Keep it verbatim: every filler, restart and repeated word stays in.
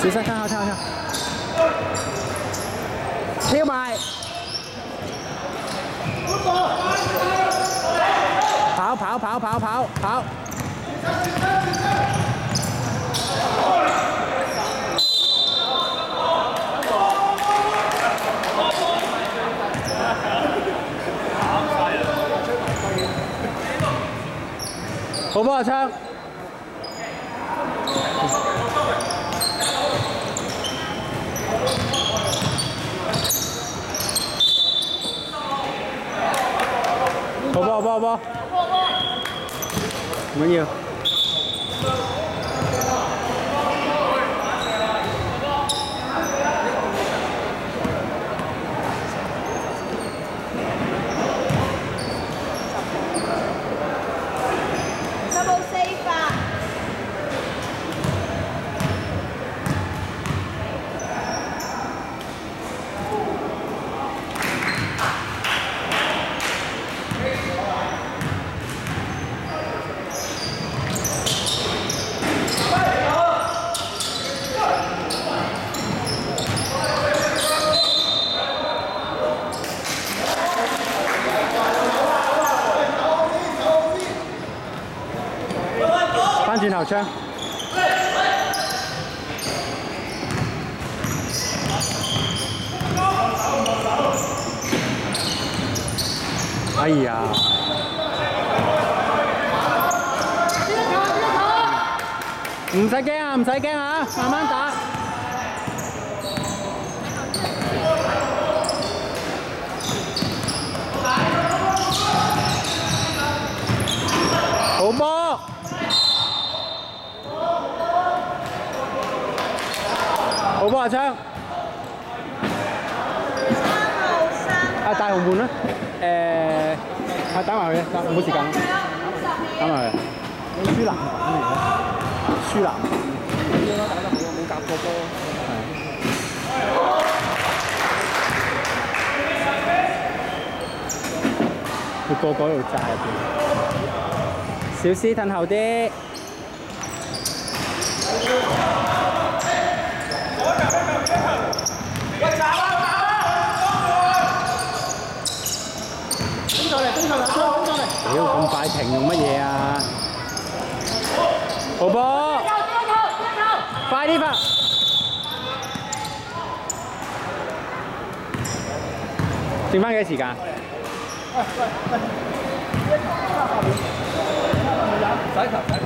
小心，看好，看好，看好。跳埋。跑跑跑跑跑跑。好波阿昌。好波好波好波。唔緊要。翻轉頭槍。哎呀！唔使驚啊，唔使驚啊，慢慢打。好波！好波阿昌。啊，大紅門啦。誒，係打埋佢，冇時間。打埋佢。輸男咁嚟嘅。輸男。應該打得好，冇夾過波。係。佢個個喺度炸入邊。小師褪後啲。屌，咁快停用乜嘢啊？好波！快啲發！剩翻幾多時間？喂喂喂！呢一球喺後邊，唔使球。